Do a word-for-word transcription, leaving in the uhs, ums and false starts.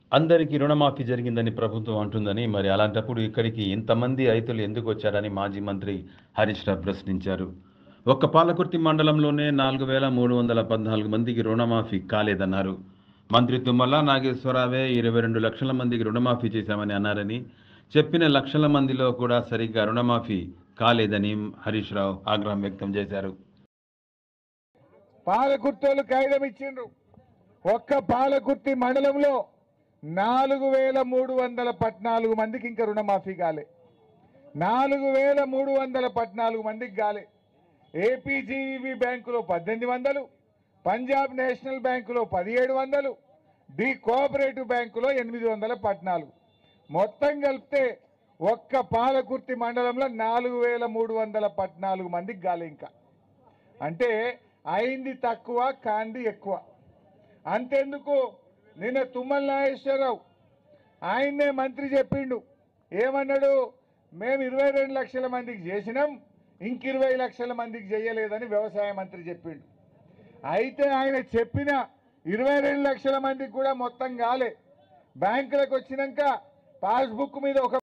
అందరికీ రుణమాఫీ జరిగిందని ప్రభుత్వం అంటుందని, మరి అలాంటప్పుడు ఇక్కడికి ఇంతమంది రైతులు ఎందుకు వచ్చారని మాజీ మంత్రి హరీష్ రావు ప్రశ్నించారు. ఒక్క పాలకుర్తి మండలంలోనే నాలుగు వేల మూడు వందల పద్నాలుగు మందికి రుణమాఫీ కాలేదన్నారు. మంత్రి తుమ్మల నాగేశ్వరరావే ఇరవై రెండు లక్షల మందికి రుణమాఫీ చేశామని అన్నారని, చెప్పిన లక్షల మందిలో కూడా సరిగ్గా రుణమాఫీ కాలేదని హరీష్ రావు ఆగ్రహం వ్యక్తం చేశారు. పాలకుర్తోలు కాగితం ఇచ్చిండ్రు. ఒక్క పాలకుర్తి మండలంలో నాలుగు వేల మూడు వందల పద్నాలుగు మందికి ఇంకా రుణమాఫీ కాలే. నాలుగు వేల మూడు వందల పద్నాలుగు మందికి కాలే. ఏపీజీవి బ్యాంకులో పద్దెనిమిది వందలు, పంజాబ్ నేషనల్ బ్యాంకులో పదిహేడు వందలు, డి కోఆపరేటివ్ బ్యాంకులో ఎనిమిది వందల పద్నాలుగు, మొత్తం కలిపితే ఒక్క పాలకుర్తి మండలంలో నాలుగు వేల మూడు వందల పద్నాలుగు మందికి కాలే. ఇంకా అంటే అయింది తక్కువ, కాంది ఎక్కువ. అంతెందుకు, నిన్న తుమ్మల నాగేశ్వరరావు ఆయన్నే మంత్రి చెప్పిండు. ఏమన్నాడు? మేము ఇరవై రెండు లక్షల మందికి చేసినాం, ఇంక ఇరవై లక్షల మందికి చేయలేదని వ్యవసాయ మంత్రి చెప్పిండు. అయితే ఆయన చెప్పిన ఇరవై రెండు లక్షల మందికి కూడా మొత్తం కాలే. బ్యాంకులకు వచ్చినాక పాస్బుక్ మీద ఒక